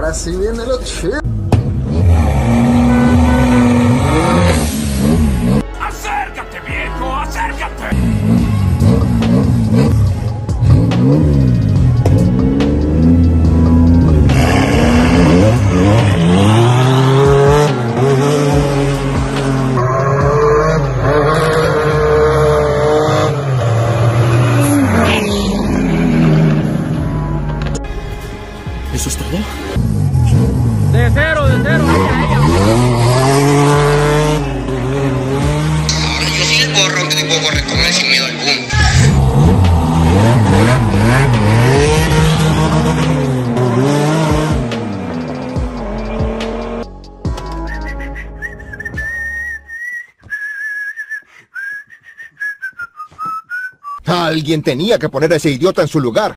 Ahora sí viene lo chido. ¡Acércate, viejo! ¡Acércate! ¿Eso es todo? De cero, ella. Ahora yo sí corro, que puedo correr con él sin miedo alguno. Alguien tenía que poner a ese idiota en su lugar.